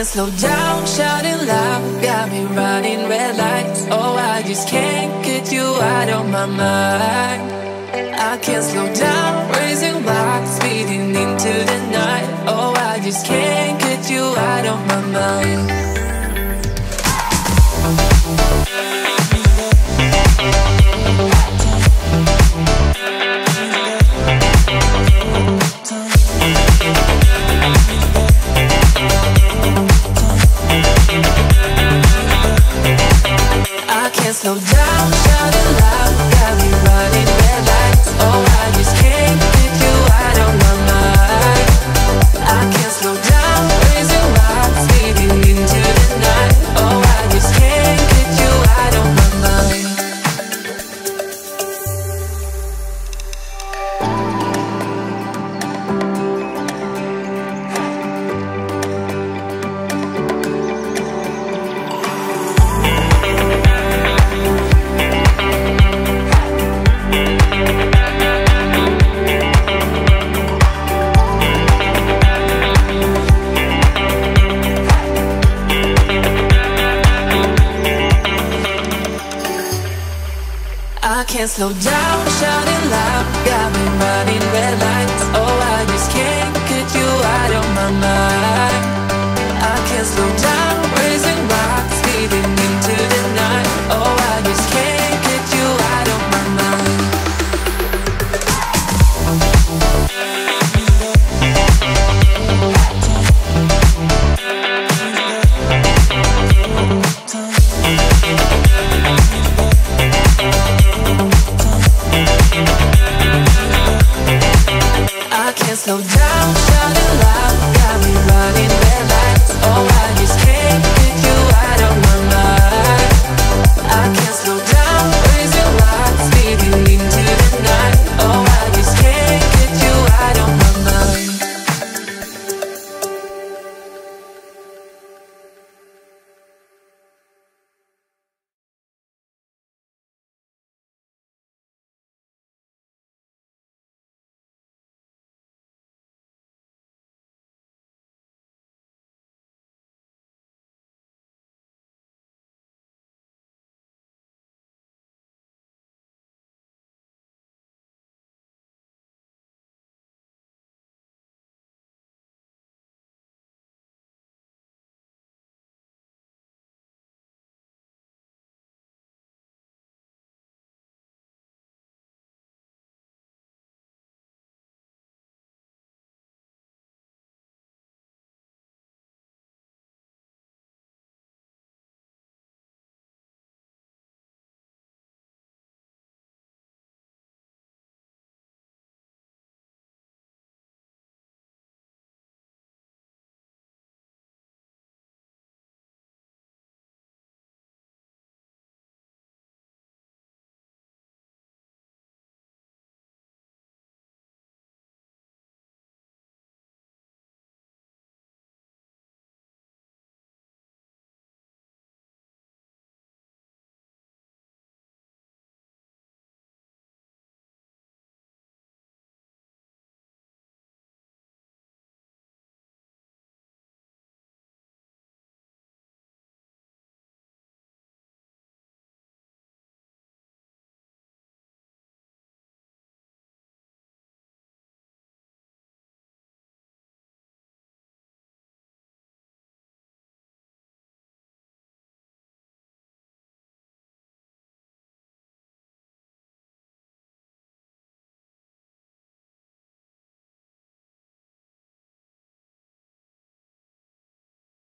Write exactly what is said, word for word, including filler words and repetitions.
can't slow down, shouting loud, got me running red lights. Oh, I just can't get you out of my mind. I can't slow down, raising rocks, speeding into the night. Oh, I just can't get you out of my mind. I can't slow down, shouting loud, got me running red lights. Oh, I just can't get you out of my mind. I can't slow down, raising rocks, speeding into the night. Oh, I just can't get you out of my mind. I can't slow down, shouting loud, got me running red lights. Oh, I just can't get you out of my mind. I can't slow down, raising